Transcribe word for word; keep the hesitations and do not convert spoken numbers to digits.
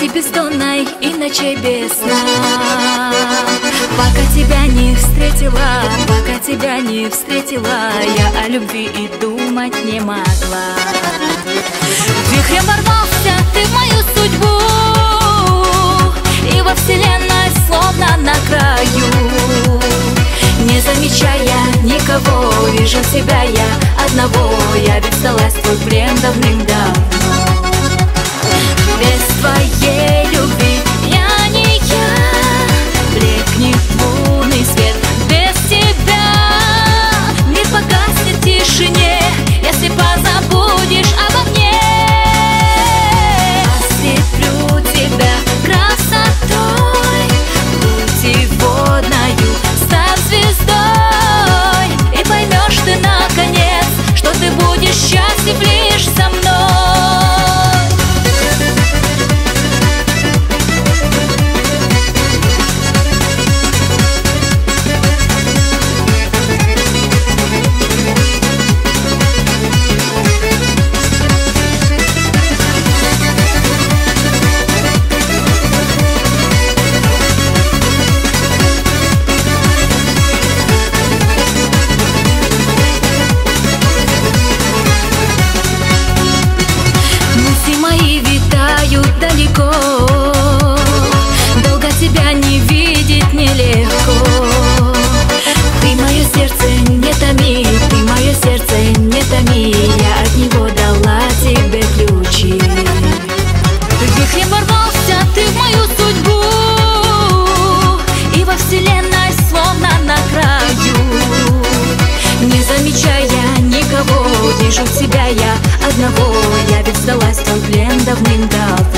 ночи бессонной и ночей без сна. Пока тебя не встретила, пока тебя не встретила, я о любви и думать не могла. Вихрем ворвался ты в мою судьбу, и во вселенной словно на краю. Не замечая никого, вижу себя я одного. Я ведь сдалась в твой плен давным-давно. Без твоей любви я не я, блекнет лунный свет. Без тебя мир погаснет в тишине, если позабудешь обо мне. Ослеплю тебя красотой путеводною, став звездой, и поймешь ты наконец, что ты будешь счастлив лишь со мной. Далеко, долго тебя не видеть нелегко. Ты мое сердце не томи, ты мое сердце не томи, я от него дала тебе ключи. Вихрем ворвался ты в мою судьбу, и во вселенной словно на краю. Не замечая никого, вижу себя я одного. Я ведь сдалась в твой плен давным-давно.